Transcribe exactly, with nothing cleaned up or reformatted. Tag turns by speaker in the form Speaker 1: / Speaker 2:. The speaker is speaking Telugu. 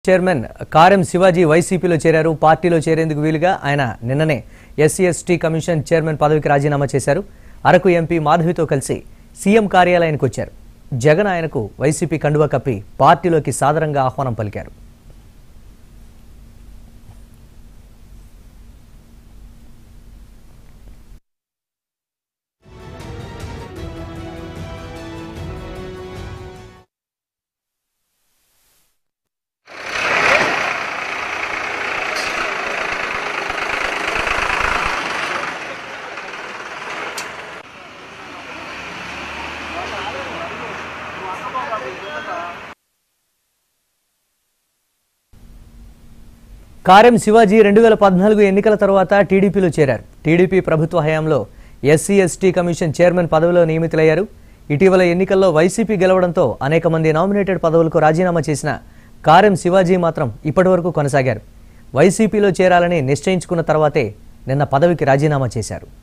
Speaker 1: చైర్మన్ కారెం శివాజీ వైసీపీలో చేరారు. పార్టీలో చేరేందుకు వీలుగా ఆయన నిన్ననే ఎస్సీ ఎస్టీ కమిషన్ చైర్మన్ పదవికి రాజీనామా చేశారు. అరకు ఎంపీ మాధవితో కలిసి సీఎం కార్యాలయానికి వచ్చారు. జగన్ ఆయనకు వైసీపీ కండువా కప్పి పార్టీలోకి సాదరంగా ఆహ్వానం పలికారు. కారెం శివాజీ రెండు వేల పద్నాలుగు ఎన్నికల తర్వాత టీడీపీలో చేరారు. టీడీపీ ప్రభుత్వ హయాంలో ఎస్సీ ఎస్టీ కమిషన్ చైర్మన్ పదవిలో నియమితులయ్యారు. ఇటీవల ఎన్నికల్లో వైసీపీ గెలవడంతో అనేక మంది నామినేటెడ్ పదవులకు రాజీనామా చేసిన కారెం శివాజీ మాత్రం ఇప్పటివరకు కొనసాగారు. వైసీపీలో చేరాలని నిశ్చయించుకున్న తర్వాతే నిన్న పదవికి రాజీనామా చేశారు.